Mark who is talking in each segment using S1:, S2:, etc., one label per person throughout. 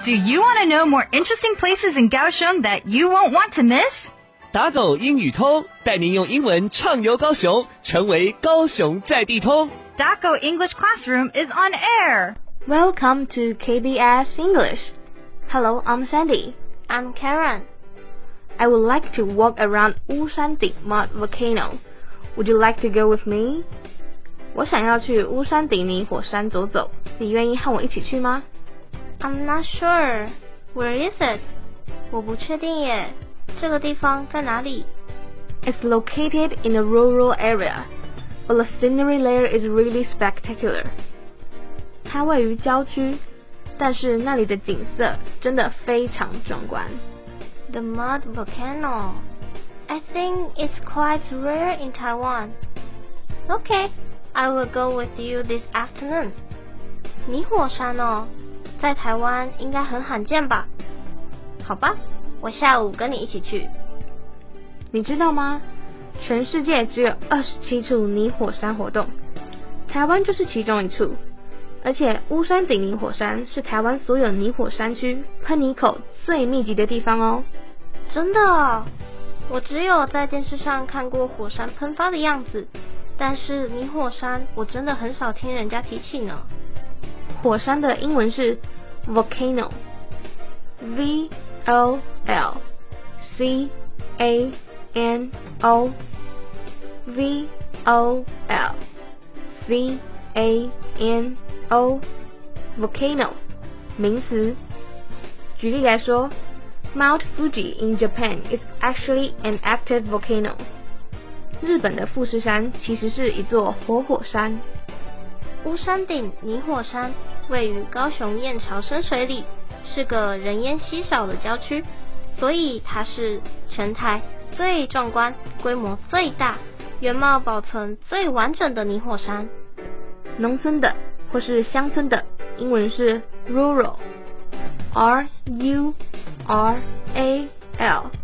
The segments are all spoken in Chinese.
S1: Do you want to know more interesting places in Kaohsiung that you won't want to miss?
S2: 打狗英语通，带您用英文畅游高雄，成为高雄在地通。
S1: DACO English Classroom is on air.
S3: Welcome to KBS English. Hello, I'm Sandy.
S4: I'm Karen.
S3: I would like to walk around Wushanding Mud Volcano. Would you like to go with me? 我想要去乌山顶尼火山走走，你愿意和我一起去吗？
S4: I'm not sure. Where is it? 我不确定耶，这个地方在哪里？
S3: It's located in a rural area, but the scenery there is really spectacular. 它位于郊区，但是那里的景色真的非常壮观。
S4: The Mud Volcano. I think it's quite rare in Taiwan. Okay, I will go with you this afternoon. 泥火山哦，在台湾应该很罕见吧？好吧，我下午跟你一起去。
S3: 你知道吗？全世界只有27处泥火山活动，台湾就是其中一处。而且乌山顶泥火山是台湾所有泥火山区喷泥口最密集的地方哦。
S4: 真的哦？我只有在电视上看过火山喷发的样子，但是泥火山我真的很少听人家提起呢。
S3: 火山的英文是 volcano, V-O-L-C-A-N-O, V-O-L-C-A-N-O, volcano, 名词。举例来说，Mount Fuji in Japan is actually an active volcano. 日本的富士山其实是一座活火山。
S4: 乌山顶泥火山位于高雄燕巢深水里，是个人烟稀少的郊区，所以它是全台最壮观、规模最大、原貌保存最完整的泥火山。
S3: 农村的或是乡村的英文是 rural, R-U-R-A-L,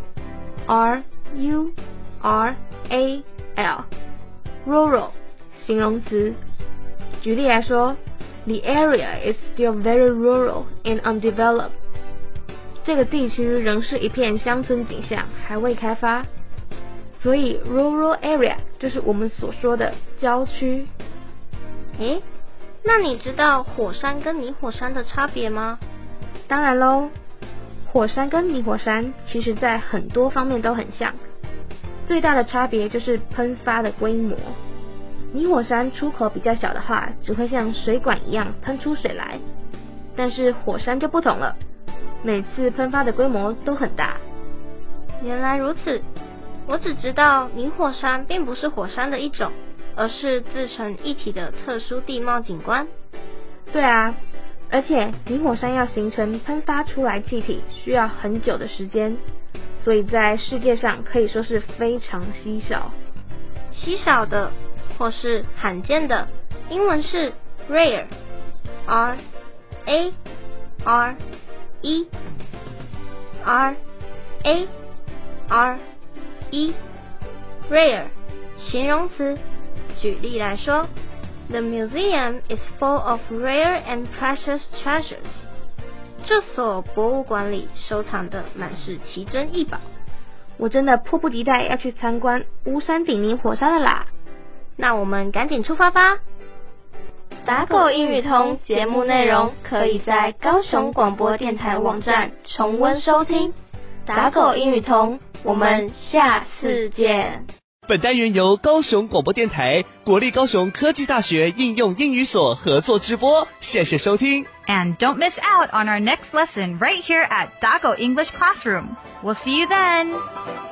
S3: R-U-R-A-L, rural 形容词。举例来说， The area is still very rural and undeveloped. 这个地区仍是一片乡村景象，还未开发。所以 rural area 就是我们所说的郊区。
S4: 诶，那你知道火山跟泥火山的差别吗？
S3: 当然咯，火山跟泥火山其实在很多方面都很像，最大的差别就是喷发的规模。泥火山出口比较小的话，只会像水管一样喷出水来，但是火山就不同了，每次喷发的规模都很大。
S4: 原来如此，我只知道泥火山并不是火山的一种，而是自成一体的特殊地貌景观。
S3: 对啊，而且泥火山要形成喷发出来气体需要很久的时间，所以在世界上可以说是非常稀少。
S4: 稀少的或是罕见的，英文是 rare, R-A-R-E, R-A-R-E, rare 形容词。举例来说， The museum is full of rare and precious treasures. 这所博物馆里收藏的满是奇珍异宝。
S3: 我真的迫不及待要去参观乌山顶泥火山了啦！
S4: 那我们赶紧出发吧！打狗英语通节目内容可以在高雄广播电台网站重温收听。打狗英语通，我们下次见。
S2: 本单元由高雄广播电台、国立高雄科技大学应用英语所合作直播，谢谢收听。
S1: And don't miss out on our next lesson right here at DACO English Classroom. We'll see you then.